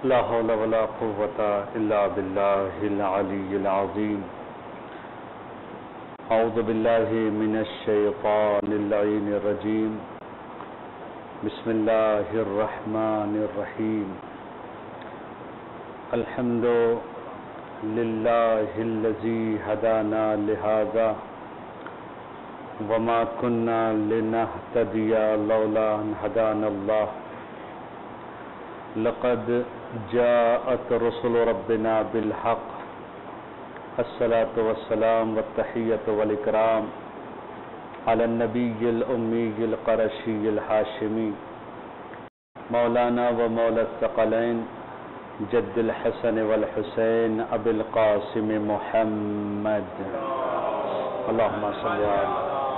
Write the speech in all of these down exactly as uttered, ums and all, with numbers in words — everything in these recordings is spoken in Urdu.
لا حول ولا قوة إلا بالله العلي العظيم. أعوذ بالله من الشيطان اللعين الرجيم. بسم الله الرحمن الرحيم. الحمد لله الذي هدانا لهذا وما كنا لنهتدي لولا أن هدانا الله. لقد جاءت رسل ربنا بالحق. الصلاة والسلام والتحية والإكرام على النبي الأمي القرشي الحاشمي مولانا ومولى الثقلين جد الحسن والحسين أبي القاسم محمد. اللهم صل على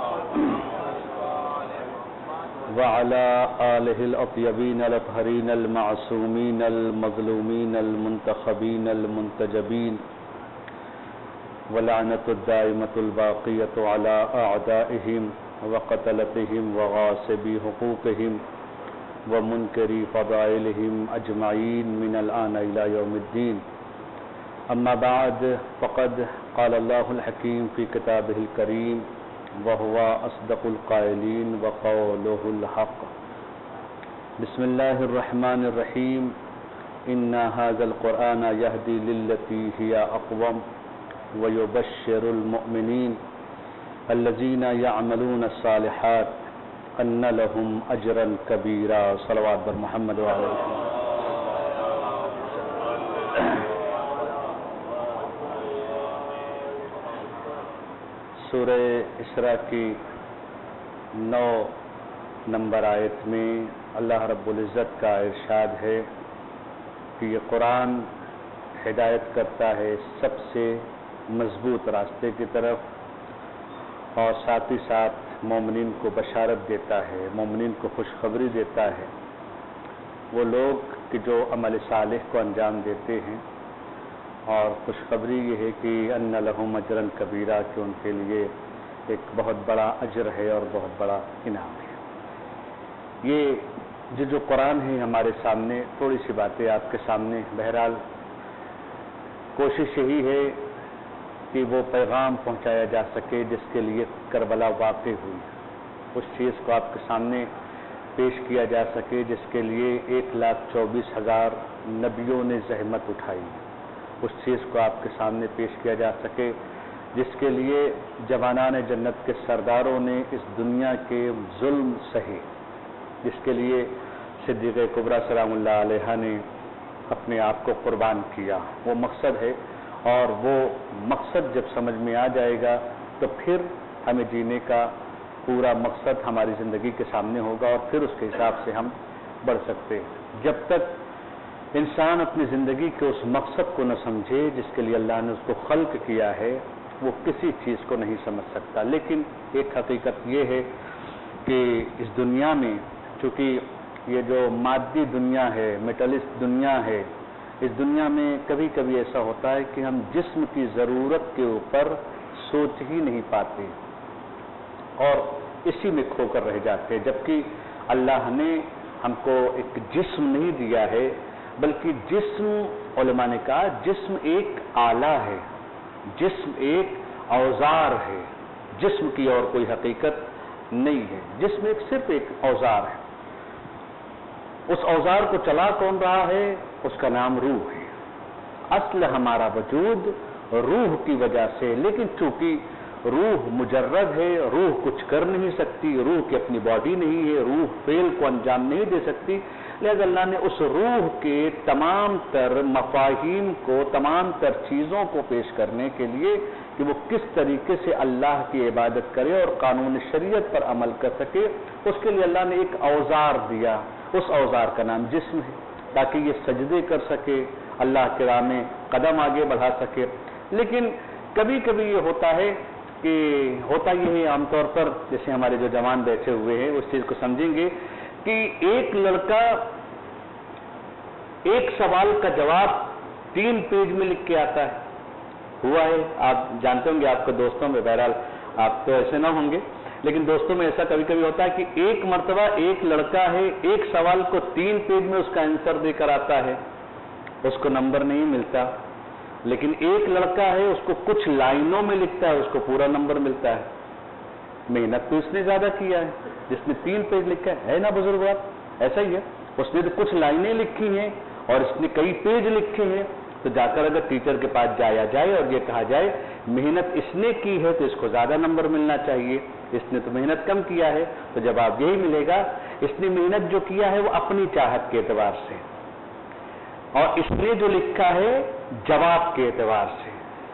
وعلى آله الأطيبين الأطهرين المعصومين المظلومين المنتخبين المنتجبين ولعنة الدائمة الباقية على أعدائهم وقتلتهم وغاصبي حقوقهم ومنكري فضائلهم أجمعين من الآن إلى يوم الدين. أما بعد فقد قال الله الحكيم في كتابه الكريم وهو أصدق القائلين وقوله الحق. بسم الله الرحمن الرحيم. إن هذا القرآن يهدي للتي هي أقوم ويبشر المؤمنين الذين يعملون الصالحات أن لهم أجرا كبيرا. صلوات بر محمد وعلى آله. سورہ اسراء کی نو نمبر آیت میں اللہ رب العزت کا ارشاد ہے کہ یہ قرآن ہدایت کرتا ہے سب سے مضبوط راستے کی طرف اور ساتھ ہی ساتھ مومنین کو بشارت دیتا ہے، مومنین کو خوشخبری دیتا ہے. وہ لوگ کہ جو عمل صالح کو انجام دیتے ہیں، اور خوشخبری یہ ہے کہ ان لہم اجرا کبیرا، کہ ان کے لیے ایک بہت بڑا اجر ہے اور بہت بڑا انعام ہے. یہ جو جو قرآن ہے ہمارے سامنے، تھوڑی سی باتیں آپ کے سامنے. بہرحال کوشش یہی ہے کہ وہ پیغام پہنچایا جا سکے جس کے لیے کربلا واقع ہوئی، اس چیز کو آپ کے سامنے پیش کیا جا سکے جس کے لیے ایک لاکھ چوبیس ہزار نبیوں نے زحمت اٹھائی، اس چیز کو آپ کے سامنے پیش کیا جا سکے جس کے لیے جوانان جنت کے سرداروں نے اس دنیا کے ظلم سہے، جس کے لیے صدیق کبریٰ سلام اللہ علیہ نے اپنے آپ کو قربان کیا. وہ مقصد ہے، اور وہ مقصد جب سمجھ میں آ جائے گا تو پھر ہمیں جینے کا پورا مقصد ہماری زندگی کے سامنے ہوگا، اور پھر اس کے حساب سے ہم بڑھ سکتے ہیں. جب تک انسان اپنی زندگی کے اس مقصد کو نہ سمجھے جس کے لیے اللہ نے اس کو خلق کیا ہے، وہ کسی چیز کو نہیں سمجھ سکتا. لیکن ایک حقیقت یہ ہے کہ اس دنیا میں، چونکہ یہ جو مادی دنیا ہے، میٹلسٹ دنیا ہے، اس دنیا میں کبھی کبھی ایسا ہوتا ہے کہ ہم جسم کی ضرورت کے اوپر سوچ ہی نہیں پاتے اور اسی میں کھو کر رہ جاتے ہیں، جبکہ اللہ نے ہم کو ایک جسم نہیں دیا ہے، بلکہ جسم، علماء نے کہا جسم ایک آلہ ہے، جسم ایک اوزار ہے، جسم کی اور کوئی حقیقت نہیں ہے. جسم ایک صرف ایک اوزار ہے. اس اوزار کو چلا کون رہا ہے؟ اس کا نام روح ہے. اصل ہمارا وجود روح کی وجہ سے، لیکن چونکہ روح مجرد ہے، روح کچھ کر نہیں سکتی، روح کی اپنی باڈی نہیں ہے، روح فعل کو انجام نہیں دے سکتی، لہذا اللہ نے اس روح کے تمام تر مفاہیم کو، تمام تر چیزوں کو پیش کرنے کے لیے کہ وہ کس طریقے سے اللہ کی عبادت کرے اور قانون شریعت پر عمل کر سکے، اس کے لیے اللہ نے ایک اوزار دیا. اس اوزار کا نام جسم ہے، تاکہ یہ سجدے کر سکے، اللہ کے راہ میں قدم آگے بڑھا سکے. لیکن کبھی کبھی یہ ہوتا ہے کہ ہوتا یہ ہے عام طور پر، جیسے ہمارے جو جوان بیٹھے ہوئے ہیں اس چیز کو سمجھیں گے کہ ایک لڑکا ایک سوال کا جواب تین پیج میں لکھ کے آتا ہے. ہوا ہے، آپ جانتے ہوں گے، آپ کے دوستوں میں، بہرحال آپ تو ایسے نہ ہوں گے، لیکن دوستوں میں ایسا کبھی کبھی ہوتا ہے کہ ایک مرتبہ ایک لڑکا ہے ایک سوال کو تین پیج میں اس کا آنسر دے کر آتا ہے، اس کو نمبر نہیں ملتا، لیکن ایک لڑکا ہے اس کو کچھ لائنوں میں لکھتا ہے، اس کو پورا نمبر ملتا ہے۔ محنت تو اس نے زیادہ کیا ہے، جس نے تین پیج لکھا ہے نا بزرگوار، ایسا ہی ہے، اس نے تو کچھ لائنیں لکھی ہیں اور اس نے کئی پیج لکھے ہیں، تو جا کر اگر ٹیچر کے پاس جایا جائے اور یہ کہا جائے محنت اس نے کی ہے تو اس کو زیادہ نمبر ملنا چاہیے، اس نے تو محنت کم کیا ہے، تو جواب یہی ملے گا اس نے محنت جو کیا ہے وہ اپنی چاہت کے اعتبار سے، اور اس نے جو لکھا ہے جواب کے اعتبار سے۔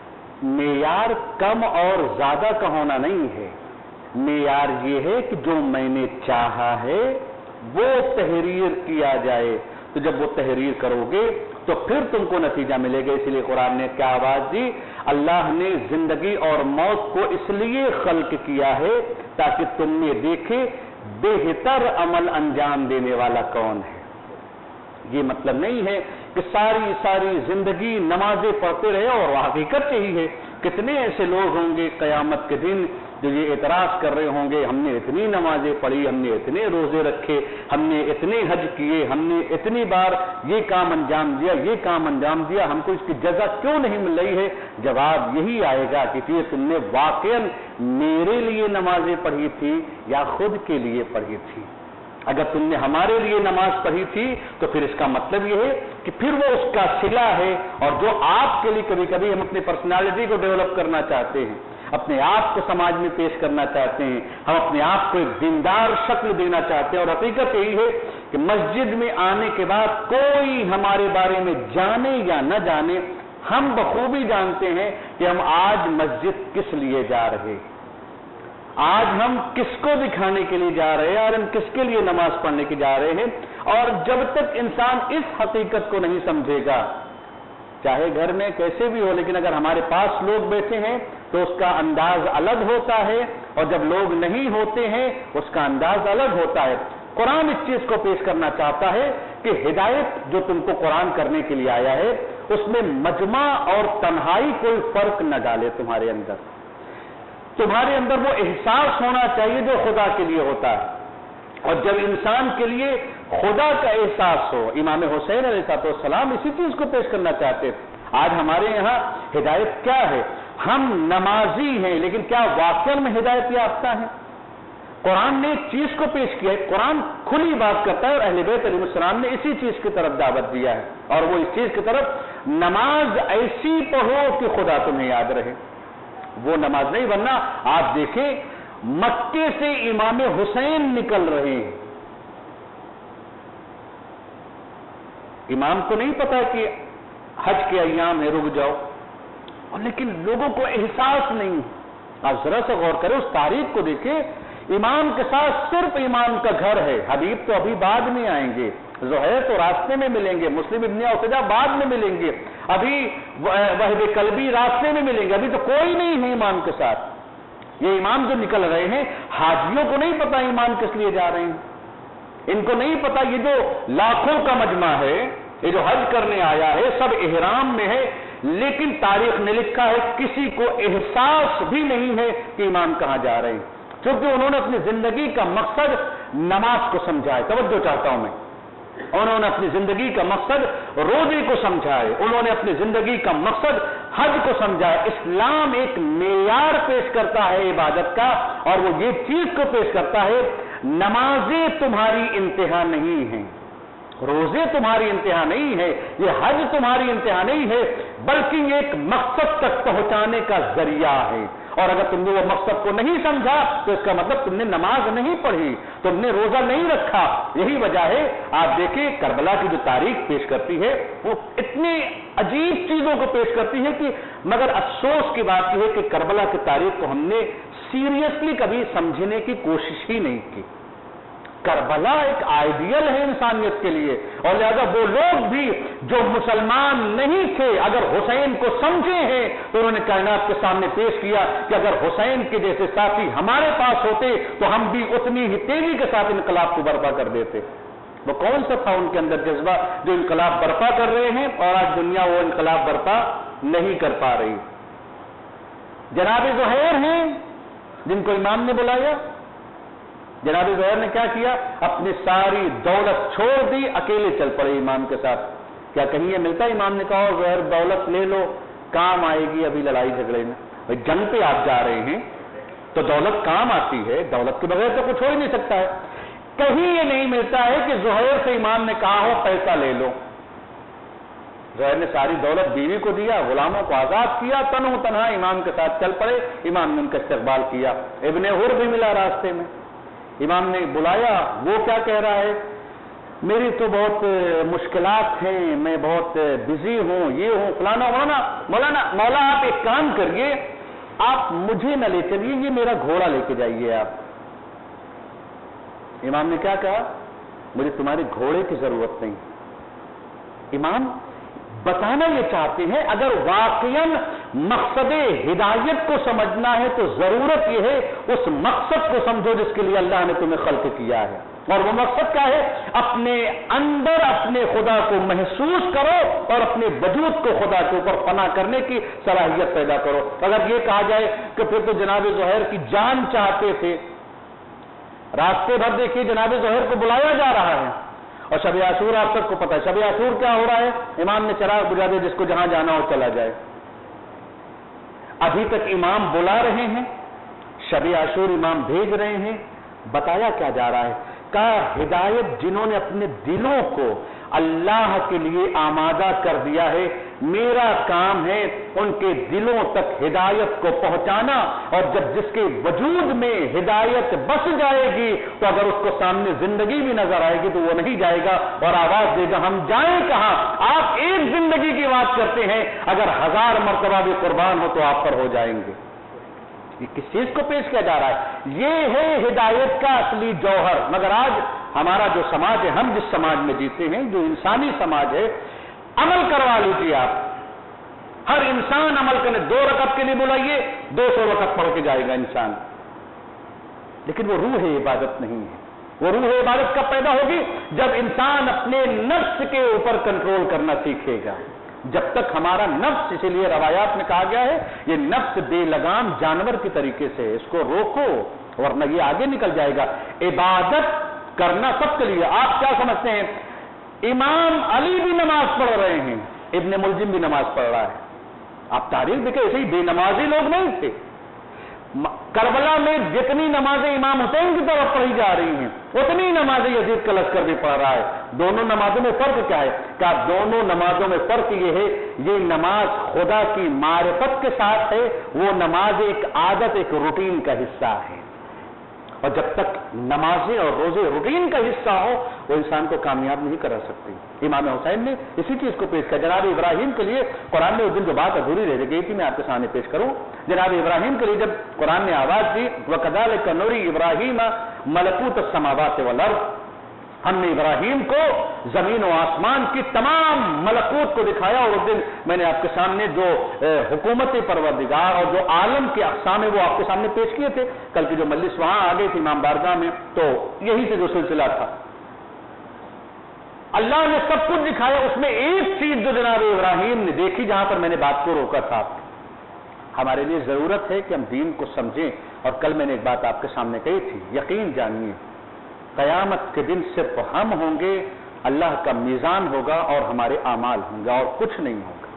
معیار کم اور زیادہ کا ہونا نہیں ہے، معیار یہ ہے کہ جو میں نے چاہا ہے وہ تحریر کیا جائے، تو جب وہ تحریر کرو گے تو پھر تم کو نتیجہ ملے گا۔ اس لیے قرآن نے کیا آواز دی، اللہ نے زندگی اور موت کو اس لیے خلق کیا ہے تاکہ تم نے دیکھے بہتر عمل انجام دینے والا کون ہے۔ یہ مطلب نہیں ہے کہ ساری ساری زندگی نمازیں پڑھتے رہے، اور حقیقت یہی ہے، کتنے ایسے لوگ ہوں گے قیامت کے دن جو یہ اعتراض کر رہے ہوں گے ہم نے اتنی نمازیں پڑھی، ہم نے اتنے روزے رکھے، ہم نے اتنے حج کیے، ہم نے اتنی بار یہ کام انجام دیا، یہ کام انجام دیا، ہم کو اس کی جزا کیوں نہیں مل رہی ہے؟ جواب یہی آئے گا کہ یہ تم نے واقعاً میرے لیے نمازیں پڑھی تھی یا خود کے لیے پڑھی تھی۔ اگر تم نے ہمارے لیے نماز پڑھی تھی تو پھر اس کا مطلب یہ ہے کہ پھر وہ اس کا صلہ ہے، اور جو آپ کے لیے کبھی کبھی ہم اپنی پرسنالٹی کو ڈیولپ کرنا چاہتے ہیں، اپنے آپ کو سماج میں پیش کرنا چاہتے ہیں، ہم اپنے آپ کو ایک دیندار شکل دینا چاہتے ہیں، اور حقیقت یہی ہے کہ مسجد میں آنے کے بعد کوئی ہمارے بارے میں جانے یا نہ جانے، ہم بخوبی جانتے ہیں کہ ہم آج مسجد کس لیے جا رہے ہیں، آج ہم کس کو دکھانے کے لیے جا رہے ہیں، اور ہم کس کے لیے نماز پڑھنے کے جا رہے ہیں۔ اور جب تک انسان اس حقیقت کو نہیں سمجھے گا، چاہے گھر میں کیسے بھی ہو، لیکن اگر ہمارے پاس لوگ بیٹھے ہیں تو اس کا انداز الگ ہوتا ہے، اور جب لوگ نہیں ہوتے ہیں اس کا انداز الگ ہوتا ہے۔ قرآن اس چیز کو پیش کرنا چاہتا ہے کہ ہدایت جو تم کو قرآن کرنے کے لیے آیا ہے اس میں مجمع اور تنہائی کوئی فرق نہ ڈالے، تمہارے اندر تمہارے اندر وہ احساس ہونا چاہیے جو خدا کے لیے ہوتا ہے، اور جب انسان کے لیے خدا کا احساس ہو، امام حسین علیہ السلام اسی چیز کو پیش کرنا چاہتے تھے۔ آج ہمارے یہاں ہدایت کیا ہے؟ ہم نمازی ہیں لیکن کیا واقعی میں ہدایت یافتہ ہیں؟ قرآن نے ایک چیز کو پیش کیا ہے، قرآن کھلی بات کرتا ہے، اور اہل بیت علیہ السلام نے اسی چیز کی طرف دعوت دیا ہے، اور وہ اس چیز کی طرف، نماز ایسی پڑھو کہ خدا تمہیں یاد رہے۔ وہ نماز نہیں، ورنہ آپ دیکھیں مکے سے امام حسین نکل رہے ہیں، امام کو نہیں پتا کہ حج کے ایام ہے، رک جاؤ، اور لیکن لوگوں کو احساس نہیں۔ آپ ذرا سا غور کریں، اس تاریخ کو دیکھیں، امام کے ساتھ صرف امام کا گھر ہے، حبیب تو ابھی بعد میں آئیں گے، زہیر تو راستے میں ملیں گے، مسلم ابن اوسجہ بعد میں ملیں گے، ابھی وہب کلبی راستے میں ملیں گے، ابھی تو کوئی نہیں ہے امام کے ساتھ۔ یہ امام جو نکل رہے ہیں، حاجیوں کو نہیں پتا امام کس لیے جا رہے ہیں، ان کو نہیں پتا یہ جو لاکھوں کا مجمع ہے، یہ جو حج کرنے آیا ہے، سب احرام میں ہے، لیکن تاریخ نے لکھا ہے کسی کو احساس بھی نہیں ہے کہ امام کہاں جا رہے ہیں، کیونکہ انہوں نے اپنی زندگی کا مقصد نماز کو سمجھا ہے۔ توجہ چاہتا ہوں میں، انہوں نے اپنی زندگی کا مقصد روزے کو سمجھا ہے، انہوں نے اپنی زندگی کا مقصد حج کو سمجھا ہے۔ اسلام ایک معیار پیش کرتا ہے عبادت کا، اور وہ یہ چیز کو پیش کرتا ہے، نمازیں تمہاری انتہا نہیں ہیں، روزے تمہاری انتہا نہیں ہے، یہ حج تمہاری انتہا نہیں ہے، بلکہ یہ ایک مقصد تک پہنچانے کا ذریعہ ہے۔ اور اگر تم نے وہ مقصد کو نہیں سمجھا تو اس کا مطلب تم نے نماز نہیں پڑھی، تم نے روزہ نہیں رکھا۔ یہی وجہ ہے، آپ دیکھیں کربلا کی جو تاریخ پیش کرتی ہے وہ اتنی عجیب چیزوں کو پیش کرتی ہے کہ مگر افسوس کی بات یہ ہے کہ کربلا کی تاریخ کو ہم نے سیریسلی کبھی سمجھنے کی کوشش ہی نہیں کی۔ کربلا ایک آئیڈیل ہے انسانیت کے لیے، اور لہذا وہ لوگ بھی جو مسلمان نہیں تھے اگر حسین کو سمجھے ہیں تو انہوں نے کائنات کے سامنے پیش کیا کہ اگر حسین کے جیسے ساتھی ہمارے پاس ہوتے تو ہم بھی اتنی ہی تیزی کے ساتھ انقلاب کو برپا کر دیتے۔ وہ کون سا تھا ان کے اندر جذبہ جو انقلاب برپا کر رہے ہیں، اور آج دنیا وہ انقلاب برپا نہیں کر پا رہی۔ جناب زہیر ہیں جن کو امام نے بلایا، جناب زہیر نے کیا کیا؟ اپنی ساری دولت چھوڑ دی، اکیلے چل پڑے امام کے ساتھ کیا کہیں یہ ملتا ہے امام نے کہا زہر دولت لے لو کام آئے گی ابھی لڑائی جھگڑے میں؟ جنگ پہ آپ جا رہے ہیں تو دولت کام آتی ہے، دولت کے بغیر تو کچھ ہو ہی نہیں سکتا ہے۔ کہیں یہ نہیں ملتا ہے کہ زہیر سے امام نے کہا ہو پیسہ لے لو۔ زہیر نے ساری دولت بیوی کو دیا، غلاموں کو آزاد کیا، تنو تنہا امام کے ساتھ چل پڑے، امام نے ان کا استقبال کیا۔ ابن حر بھی ملا راستے میں، امام نے بلایا، وہ کیا کہہ رہا ہے؟ میری تو بہت مشکلات ہیں، میں بہت بزی ہوں، یہ ہوں فلانا مولانا مولانا مولا آپ ایک کام کریے، آپ مجھے نہ لے چلیے، یہ میرا گھوڑا لے کے جائیے آپ۔ امام نے کیا کہا؟ مجھے تمہارے گھوڑے کی ضرورت نہیں۔ امام بتانا یہ چاہتے ہیں اگر واقعاً مقصد ہدایت کو سمجھنا ہے تو ضرورت یہ ہے اس مقصد کو سمجھو جس کے لیے اللہ نے تمہیں خلق کیا ہے، اور وہ مقصد کیا ہے؟ اپنے اندر اپنے خدا کو محسوس کرو اور اپنے وجود کو خدا کے اوپر فنا کرنے کی صلاحیت پیدا کرو۔ اگر یہ کہا جائے کہ پھر تو جناب زہیر کی جان چاہتے تھے، راستے بھر دیکھیے جناب زہیر کو بلایا جا رہا ہے، اور شب عاشور آپ سب کو پتا ہے شب عاشور کیا ہو رہا ہے؟ امام نے چراغ بجھا دیا، جس کو جہاں جانا ہو چلا جائے۔ ابھی تک امام بلا رہے ہیں، شب عاشور امام بھیج رہے ہیں، بتایا کیا جا رہا ہے؟ کہا ہدایت جنہوں نے اپنے دلوں کو اللہ کے لیے آمادہ کر دیا ہے، میرا کام ہے ان کے دلوں تک ہدایت کو پہنچانا، اور جب جس کے وجود میں ہدایت بس جائے گی تو اگر اس کو سامنے زندگی بھی نظر آئے گی تو وہ نہیں جائے گا اور آواز دے گا ہم جائیں کہاں؟ آپ ایک زندگی کی بات کرتے ہیں، اگر ہزار مرتبہ بھی قربان ہو تو آپ پر ہو جائیں گے۔ یہ کس چیز کو پیش کیا جا رہا ہے؟ یہ ہے ہدایت کا اصلی جوہر۔ مگر آج ہمارا جو سماج ہے، ہم جس سماج میں جیتے ہیں، جو انسانی سماج ہے، عمل کروا لیجیے آپ، ہر انسان عمل کرنے، دو رکعت کے لیے بلائیے دو سو رکعت پڑھ کے جائے گا انسان، لیکن وہ روح عبادت نہیں ہے۔ وہ روح عبادت کب پیدا ہوگی؟ جب انسان اپنے نفس کے اوپر کنٹرول کرنا سیکھے گا۔ جب تک ہمارا نفس، اسی لیے روایات میں کہا گیا ہے یہ نفس بے لگام جانور کے طریقے سے، اس کو روکو ورنہ یہ آگے نکل جائے گا۔ عبادت کرنا سب کے لیے۔ آپ کیا سمجھتے ہیں؟ امام علی بھی نماز پڑھ رہے ہیں، ابن ملجم بھی نماز پڑھ رہا ہے، آپ تاریخ دیکھیں، ایسے ہی بے نمازی لوگ نہیں تھے۔ کربلا میں جتنی نمازیں امام حسین کی طرف پڑھی جا رہی ہیں اتنی نمازیں یزید کا لشکر بھی پڑھ رہا ہے۔ دونوں نمازوں میں فرق کیا ہے؟ کیا دونوں نمازوں میں فرق یہ ہے یہ نماز خدا کی معرفت کے ساتھ ہے، وہ نماز ایک عادت، ایک روٹین کا حصہ ہے، اور جب تک نمازیں اور روزے روٹین کا حصہ ہو وہ انسان کو کامیاب نہیں کرا سکتی۔ امام حسین نے اسی چیز کو پیش کیا۔ جناب ابراہیم کے لیے قرآن نے اس دن جو بات ادھوری رہ گئی تھی میں آپ کے سامنے پیش کروں۔ جناب ابراہیم کے لیے جب قرآن نے آواز دی وَكَذَلِكَ نُرِي إِبْرَاهِيمَ مَلَكُوتَ السَّمَاوَاتِ وَالْأَرْضِ، ہم نے ابراہیم کو زمین و آسمان کی تمام ملکوت کو دکھایا، اور اس دن میں نے آپ کے سامنے جو حکومت پروردگار اور جو عالم کے اقسام ہے وہ آپ کے سامنے پیش کیے تھے۔ کل کی جو مجلس وہاں آ گئی تھی امام بارگاہ میں تو یہی سے جو سلسلہ تھا، اللہ نے سب کچھ دکھایا، اس میں ایک چیز جو جناب ابراہیم نے دیکھی جہاں پر میں نے بات کو روکا تھا، ہمارے لیے ضرورت ہے کہ ہم دین کو سمجھیں، اور کل میں نے ایک بات آپ کے سامنے کہی تھی، یقین جانیے قیامت کے دن صرف ہم ہوں گے، اللہ کا میزان ہوگا اور ہمارے اعمال ہوں گے، اور کچھ نہیں ہوگا۔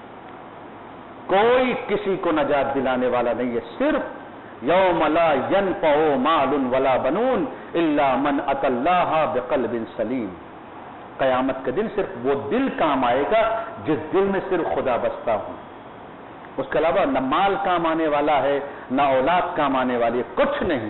کوئی کسی کو نجات دلانے والا نہیں ہے، صرف یوم لا ینفع مال ولا بنون الا من اتى اللہ بقلب سلیم، قیامت کے دن صرف وہ دل کام آئے گا جس دل میں صرف خدا بستا ہو، اس کے علاوہ نہ مال کام آنے والا ہے نہ اولاد کام آنے والی ہے، کچھ نہیں۔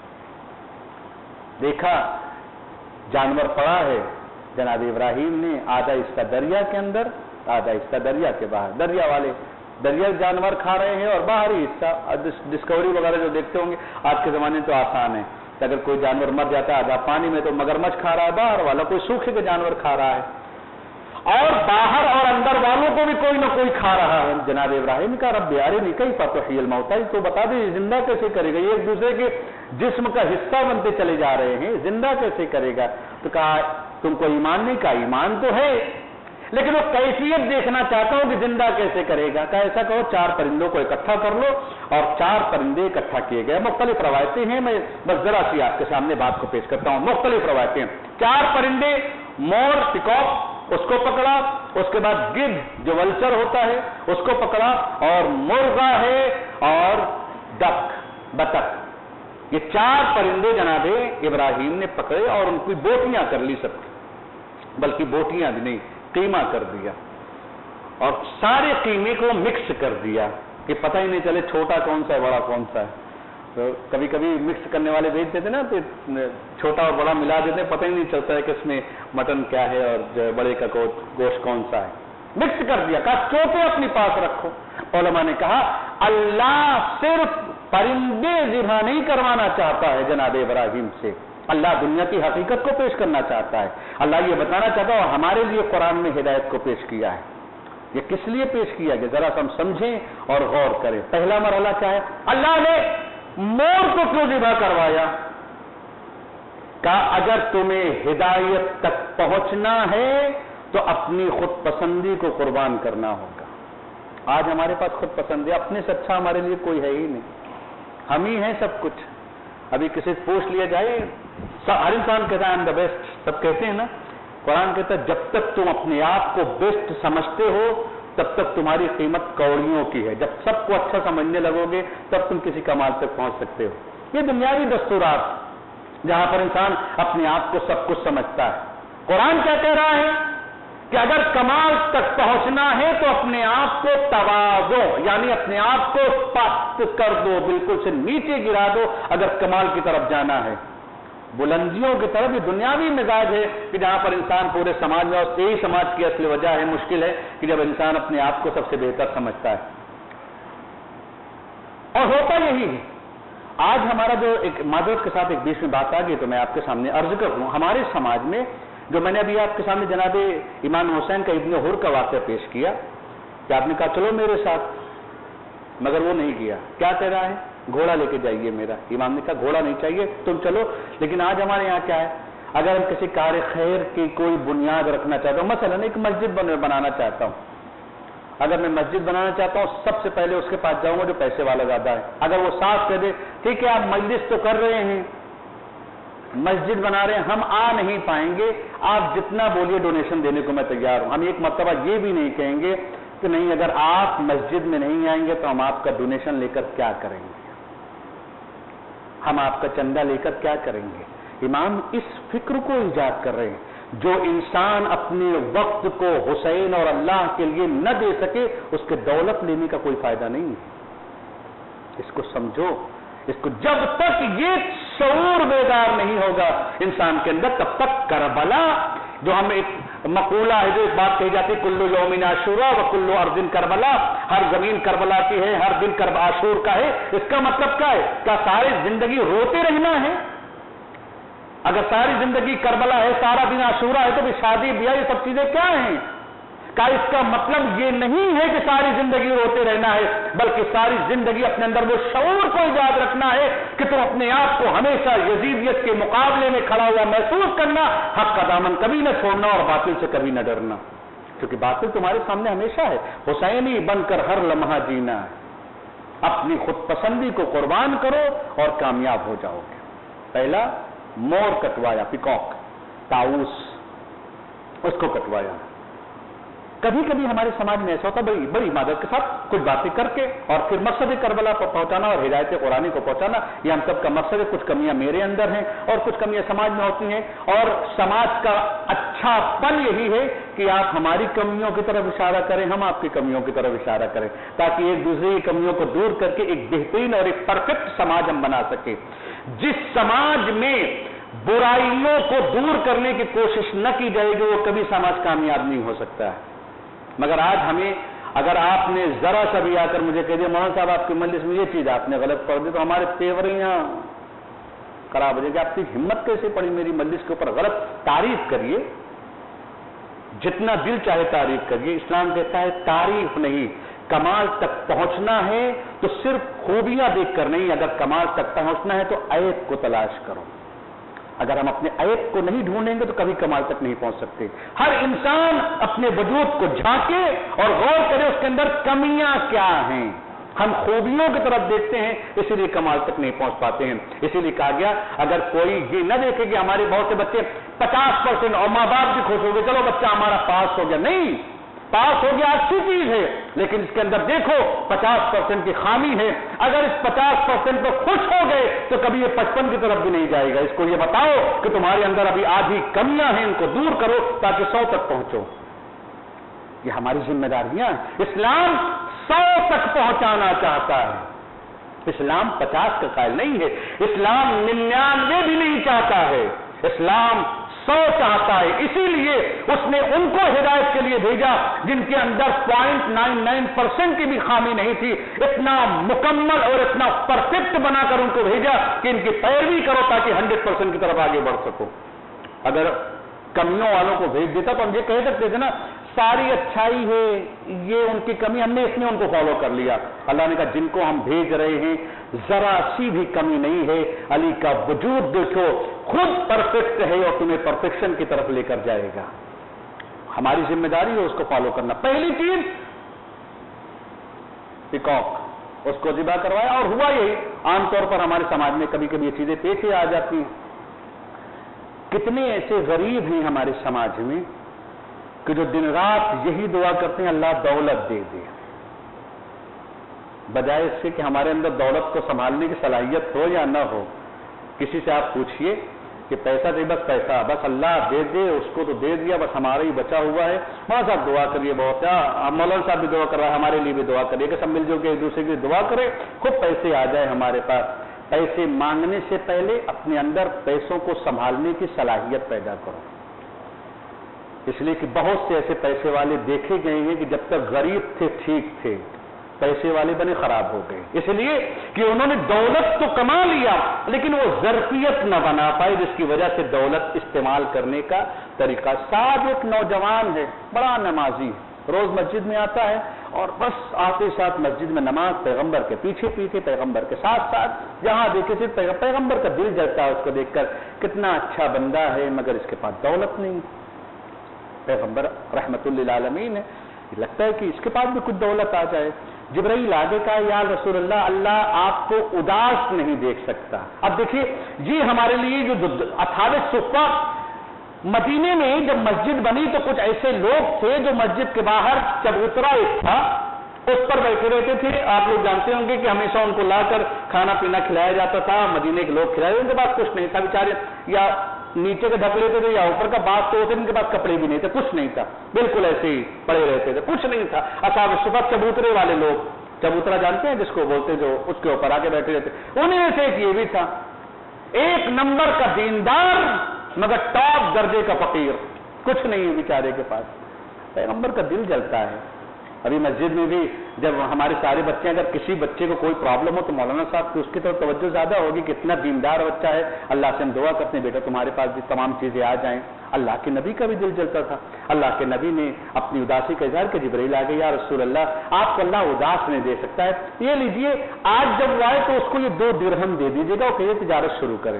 دیکھا جانور پڑا ہے، جناب ابراہیم نے آدھا حصہ دریا کے اندر آدھا حصہ دریا کے باہر، دریا والے دریا جانور کھا رہے ہیں اور باہری حصہ ڈسکوری وغیرہ جو دیکھتے ہوں گے آج کے زمانے میں تو آسان ہے، اگر کوئی جانور مر جاتا ہے آدھا پانی میں تو مگرمچھ کھا رہا ہے باہر والا، کوئی سوکھے کے جانور کھا رہا ہے، اور باہر اور اندر والوں کو بھی کوئی نہ کوئی کھا رہا ہے۔ جناب ابراہیم کا رب بیارے نہیں کہیں فتحی الموتا، تو بتا دیں زندہ کیسے کرے گا؟ یہ ایک دوسرے کے جسم کا حصہ بنتے چلے جا رہے ہیں، زندہ کیسے کرے گا؟ تو کہا تم کو ایمان نہیں؟ کہا ایمان تو ہے لیکن وہ کیفیت دیکھنا چاہتا ہوں کہ زندہ کیسے کرے گا۔ کہا ایسا کہو چار پرندوں کو اکٹھا کر لو، اور چار پرندے اکٹھا کیے گئے، مختلف روایتیں ہیں، میں بس ذرا سی آپ کے سامنے بات کو پیش کرتا ہوں، مختلف روایتیں، چار پرندے، مور، پیکاک، اس کو پکڑا، اس کے بعد گدھ جو ولچر ہوتا ہے اس کو پکڑا، اور مرغا ہے اور ڈک بطخ، یہ چار پرندے جناب ابراہیم نے پکڑے اور ان کی بوٹیاں کر لی سب کی، بلکہ بوٹیاں بھی نہیں، قیمہ کر دیا، اور سارے قیمے کو مکس کر دیا کہ پتہ ہی نہیں چلے چھوٹا کون سا ہے بڑا کون سا ہے۔ تو کبھی کبھی مکس کرنے والے بیچ دیتے نا، تو چھوٹا اور بڑا ملا دیتے، پتہ ہی نہیں چلتا ہے کہ اس میں مٹن کیا ہے اور جو بڑے کا گوشت کون سا ہے، مکس کر دیا، کہا چوٹے اپنے پاس رکھو۔ علماء نے کہا اللہ صرف پرندے ذبح نہیں کروانا چاہتا ہے جناب ابراہیم سے، اللہ دنیا کی حقیقت کو پیش کرنا چاہتا ہے، اللہ یہ بتانا چاہتا ہے اور ہمارے لیے قرآن میں ہدایت کو پیش کیا ہے۔ یہ کس لیے پیش کیا کہ ذرا ہم سمجھیں اور غور کریں۔ پہلا مرحلہ کیا ہے؟ اللہ نے مور کو کیوں ذبح کروایا؟ کہا اگر تمہیں ہدایت تک پہنچنا ہے تو اپنی خود پسندی کو قربان کرنا ہوگا۔ آج ہمارے پاس خود پسندی، اپنے سے اچھا ہمارے لیے کوئی ہے ہی نہیں، ہم ہی ہیں سب کچھ۔ ابھی کسی سے پوچھ لیا جائے، ہر انسان کہتا ہے آئی ایم دا بیسٹ، سب کہتے ہیں نا۔ قرآن کہتا ہے جب تک تم اپنے آپ کو بیسٹ سمجھتے ہو تب تک تمہاری قیمت کوڑیوں کی ہے، جب سب کو اچھا سمجھنے لگو گے تب تم کسی کمال تک پہنچ سکتے ہو۔ یہ دنیاوی دستورات جہاں پر انسان اپنے آپ کو سب کچھ سمجھتا ہے۔ قرآن کیا کہہ رہا ہے کہ اگر کمال تک پہنچنا ہے تو اپنے آپ کو تواضع یعنی اپنے آپ کو پست کر دو، بالکل سے نیچے گرا دو اگر کمال کی طرف جانا ہے۔ بلندیوں کی طرف یہ دنیاوی مزاج ہے کہ جہاں پر انسان پورے سماج میں، اور یہی سماج کی اصل وجہ ہے، مشکل ہے کہ جب انسان اپنے آپ کو سب سے بہتر سمجھتا ہے، اور ہوتا یہی ہے۔ آج ہمارا جو ایک معذرت کے ساتھ ایک بیچ میں بات آ گئی تو میں آپ کے سامنے عرض کروں، ہمارے سماج میں جو میں نے ابھی آپ کے سامنے جناب امام حسین کا ابن حر کا واقعہ پیش کیا کہ آپ نے کہا چلو میرے ساتھ، مگر وہ نہیں کیا۔ کیا کہہ رہا ہے؟ گھوڑا لے کے جائیے میرا۔ امام نے کہا گھوڑا نہیں چاہیے، تم چلو۔ لیکن آج ہمارے یہاں کیا ہے، اگر ہم کسی کار خیر کی کوئی بنیاد رکھنا چاہتا ہوں، مثلا ایک مسجد بنانا چاہتا ہوں، اگر میں مسجد بنانا چاہتا ہوں سب سے پہلے اس کے پاس جاؤں گا جو پیسے والا زیادہ ہے۔ اگر وہ صاف کہہ دے ٹھیک ہے آپ مجلس تو کر رہے ہیں، مسجد بنا رہے ہیں، ہم آ نہیں پائیں گے، آپ جتنا بولیے ڈونیشن دینے کو میں تیار ہوں۔ ہم ایک مرتبہ یہ بھی نہیں کہیں گے کہ نہیں اگر آپ مسجد میں نہیں آئیں گے تو ہم آپ کا ڈونیشن لے کر کیا کریں گے، ہم آپ کا چندہ لے کر کیا کریں گے۔ امام اس فکر کو ایجاد کر رہے ہیں، جو انسان اپنے وقت کو حسین اور اللہ کے لیے نہ دے سکے اس کے دولت لینے کا کوئی فائدہ نہیں ہے۔ اس کو سمجھو، اس کو جب تک یہ شعور بیدار نہیں ہوگا انسان کے اندر تب تک کربلا، جو ہم ایک مقولہ ہے جو ایک بات کہی جاتی ہے کلو یومن عاشورا و کلو ارض کربلا، ہر زمین کربلا کی ہے، ہر دن کرب عاشور کا ہے۔ اس کا مطلب کیا ہے؟ کیا ساری زندگی روتے رہنا ہے؟ اگر ساری زندگی کربلا ہے، سارا دن عاشورا ہے تو بھی شادی بیاہ یہ سب چیزیں کیا ہیں؟ کا اس کا مطلب یہ نہیں ہے کہ ساری زندگی روتے رہنا ہے، بلکہ ساری زندگی اپنے اندر وہ شعور کو ایجاد رکھنا ہے کہ تم اپنے آپ کو ہمیشہ یزیدیت کے مقابلے میں کھڑا ہوا محسوس کرنا، حق کا دامن کبھی نہ چھوڑنا اور باطل سے کبھی نہ ڈرنا، کیونکہ باطل تمہارے سامنے ہمیشہ ہے۔ حسینی بن کر ہر لمحہ جینا ہے، اپنی خود پسندی کو قربان کرو اور کامیاب ہو جاؤ گے۔ پہلا مور کٹوایا، پیکاک، طاؤس، اس کو کٹوایا۔ کبھی کبھی ہمارے سماج میں ایسا ہوتا ہے بڑی بڑی عبادت کے ساتھ کچھ باتیں کر کے اور پھر مقصد کربلا کو پہنچانا اور ہدایت قرآنی کو پہنچانا، یہ ہم سب کا مقصد ہے۔ کچھ کمیاں میرے اندر ہیں اور کچھ کمیاں سماج میں ہوتی ہیں، اور سماج کا اچھا پن یہی ہے کہ آپ ہماری کمیوں کی طرف اشارہ کریں، ہم آپ کی کمیوں کی طرف اشارہ کریں، تاکہ ایک دوسرے کی کمیوں کو دور کر کے ایک بہترین اور ایک پرفیکٹ سماج ہم بنا سکیں۔ جس سماج میں برائیوں کو دور کرنے کی کوشش نہ کی جائے گی وہ کبھی سماج کامیاب نہیں ہو سکتا ہے۔ مگر آج ہمیں اگر آپ نے ذرا سا بھی آ کر مجھے کہہ دیا مولانا صاحب آپ کی مجلس میں یہ چیز آپ نے غلط پڑھ دی تو ہمارے تیوریاں خراب ہو جائے گی۔ آپ کی ہمت کیسے پڑی میری مجلس کے اوپر غلط؟ تعریف کریے، جتنا دل چاہے تعریف کریے۔ اسلام کہتا ہے تعریف نہیں، کمال تک پہنچنا ہے تو صرف خوبیاں دیکھ کر نہیں، اگر کمال تک پہنچنا ہے تو عیب کو تلاش کرو۔ اگر ہم اپنے عیب کو نہیں ڈھونڈیں گے تو کبھی کمال تک نہیں پہنچ سکتے۔ ہر انسان اپنے وجود کو جھانکے اور غور کرے اس کے اندر کمیاں کیا ہیں۔ ہم خوبیوں کی طرف دیکھتے ہیں، اسی لیے کمال تک نہیں پہنچ پاتے ہیں۔ اسی لیے کہا گیا اگر کوئی یہ نہ دیکھے کہ ہمارے بہت سے بچے پچاس پرسینٹ اور ماں باپ بھی خوش ہو گئے، چلو بچہ ہمارا پاس ہو گیا، نہیں، پاس ہو گیا اچھی چیز ہے، لیکن اس کے اندر دیکھو پچاس پرسینٹ کی خامی ہے۔ اگر اس پچاس پرسینٹ پہ خوش ہو گئے تو کبھی یہ پچپن کی طرف بھی نہیں جائے گا۔ اس کو یہ بتاؤ کہ تمہارے اندر ابھی آدھی کمیاں ہیں، ان کو دور کرو تاکہ سو تک پہنچو۔ یہ ہماری ذمہ داریاں ہیں۔ اسلام سو تک پہنچانا چاہتا ہے، اسلام پچاس کا قائل نہیں ہے، اسلام ننانوے بھی نہیں چاہتا ہے، اسلام سو چاہتا ہے۔ اسی لیے اس نے ان کو ہدایت کے لیے بھیجا جن کے اندر پوائنٹ نائن نائن پرسینٹ کی بھی خامی نہیں تھی، اتنا مکمل اور اتنا پرفیکٹ بنا کر ان کو بھیجا کہ ان کی پیروی کرو تاکہ ہنڈریڈ پرسینٹ کی طرف آگے بڑھ سکو۔ اگر کمیوں والوں کو بھیج دیتا تو ہم یہ کہہ سکتے تھے نا ساری اچھائی ہے، یہ ان کی کمی، ہم نے اس نے ان کو فالو کر لیا۔ اللہ نے کہا جن کو ہم بھیج رہے ہیں ذرا سی بھی کمی نہیں ہے، علی کا وجود دیکھو خود پرفیکٹ ہے اور تمہیں پرفیکشن کی طرف لے کر جائے گا۔ ہماری ذمہ داری ہے اس کو فالو کرنا۔ پہلی چیز پیکاک، اس کو ذبح کروایا، اور ہوا یہی۔ عام طور پر ہمارے سماج میں کبھی کبھی یہ چیزیں پیش آ جاتی ہیں۔ کتنے ایسے غریب ہیں ہمارے سماج میں کہ جو دن رات یہی دعا کرتے ہیں اللہ دولت دے دے، بجائے اس سے کہ ہمارے اندر دولت کو سنبھالنے کی صلاحیت ہو یا نہ ہو۔ کسی سے آپ پوچھئے کہ پیسہ دے، بس پیسہ، بس اللہ دے دے، اس کو تو دے دیا، بس ہمارا ہی بچا ہوا ہے۔ مولانا صاحب دعا کریے، بہت مولانا صاحب بھی دعا کر رہا ہے، ہمارے لیے بھی دعا کریے کہ سب مل جل کے ایک دوسرے کی دعا کرے، خوب پیسے آ جائے ہمارے پاس۔ پیسے مانگنے سے پہلے اپنے اندر پیسوں کو سنبھالنے کی صلاحیت پیدا کرو، اس لیے کہ بہت سے ایسے پیسے والے دیکھے گئے ہیں کہ جب تک غریب تھے ٹھیک تھے، پیسے والے بنے خراب ہو گئے، اس لیے کہ انہوں نے دولت تو کما لیا لیکن وہ ظرفیت نہ بنا پائے، جس کی وجہ سے دولت استعمال کرنے کا طریقہ۔ صاحب ایک نوجوان ہے، بڑا نمازی، روز مسجد میں آتا ہے اور بس آتے ساتھ مسجد میں نماز، پیغمبر کے پیچھے پیچھے، پیغمبر کے ساتھ ساتھ، جہاں دیکھے صرف پیغمبر کا دل جلتا ہے اس کو دیکھ کر، کتنا اچھا بندہ ہے مگر اس کے پاس دولت نہیں۔ پیغمبر رحمت للعالمین ہے، لگتا ہے کہ اس کے پاس بھی کچھ دولت آ جائے۔ جبرائیل آگے کہا یا رسول اللہ، اللہ آپ کو اداس نہیں دیکھ سکتا۔ اب دیکھیے یہ ہمارے لیے جو اٹھارہ صفہ مدینے میں جب مسجد بنی تو کچھ ایسے لوگ تھے جو مسجد کے باہر چبوترا ایک تھا اس پر بیٹھے رہتے تھے۔ آپ لوگ جانتے ہوں گے کہ ہمیشہ ان کو لا کر کھانا پینا کھلایا جاتا تھا، مدینے کے لوگ کھلائے، ان کے پاس کچھ نہیں تھا بیچارے، یا نیچے کے ڈھک لیتے تھے یا اوپر کا بات تو ہوتے، ان کے پاس کپڑے بھی نہیں تھے، کچھ نہیں تھا، بالکل ایسے ہی پڑے رہتے تھے، کچھ نہیں تھا۔ اصحاب الصفہ چبوترے والے لوگ، چبوترا جانتے ہیں جس کو بولتے، جو اس کے اوپر آگے بیٹھے رہتے، انہیں سے ایک یہ بھی تھا، ایک نمبر کا دیندار مگر ٹاپ درجے کا فقیر، کچھ نہیں ہے بیچارے کے پاس۔ پیغمبر کا دل جلتا ہے۔ ابھی مسجد میں بھی جب ہمارے سارے بچے، اگر کسی بچے کو کوئی پرابلم ہو تو مولانا صاحب کی اس کی طرف توجہ زیادہ ہوگی کہ اتنا دیندار بچہ ہے، اللہ سے ہم دعا کرتے ہیں بیٹا تمہارے پاس بھی تمام چیزیں آ جائیں۔ اللہ کے نبی کا بھی دل جلتا تھا۔ اللہ کے نبی نے اپنی اداسی کا اظہار کیا، جبرائیل آ گئے، یا رسول اللہ آپ کو اللہ اداس نہیں دے سکتا ہے، یہ لیجئے آج جب وہ آئے تو اس کو یہ دو درہم دے دیجیے گا اور کہیے تجارت شروع کریں۔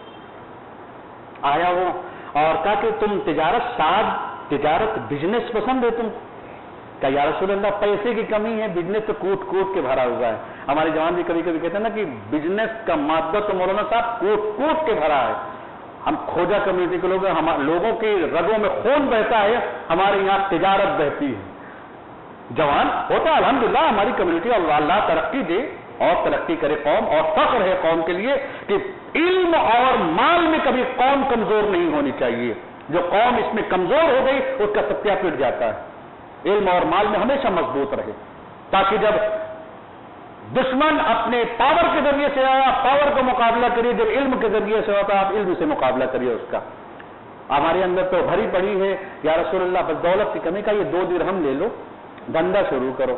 آیا وہ اور کہا کہ تم تجارت ساتھ تجارت بزنس پسند ہے تم؟ کہ یا رسول اللہ پیسے کی کمی ہے، بزنس تو کوٹ کوٹ کے بھرا ہوا ہے۔ ہمارے جوان بھی کبھی کبھی کہتے ہیں نا کہ بزنس کا مادہ تو مولانا صاحب کوٹ کوٹ کے بھرا ہے۔ ہم کھوجا کمیونٹی کے لوگ، ہم لوگوں کے رگوں میں خون بہتا ہے، ہمارے یہاں تجارت بہتی ہے۔ جوان ہوتا ہے الحمدللہ ہماری کمیونٹی، اور اللہ ترقی دے اور ترقی کرے قوم، اور فخر ہے قوم کے لیے کہ علم اور مال میں کبھی قوم کمزور نہیں ہونی چاہیے۔ جو قوم اس میں کمزور ہو گئی اس کا ستیہ پٹ جاتا ہے۔ علم اور مال میں ہمیشہ مضبوط رہے، تاکہ جب دشمن اپنے پاور کے ذریعے سے آیا پاور کا مقابلہ کریے، جب علم کے ذریعے سے ہوتا آپ علم سے مقابلہ کریے اس کا۔ ہمارے اندر تو بھری پڑی ہے یا رسول اللہ بس دولت کی کمی کا، یہ دو درہم لے لو، دھندا شروع کرو۔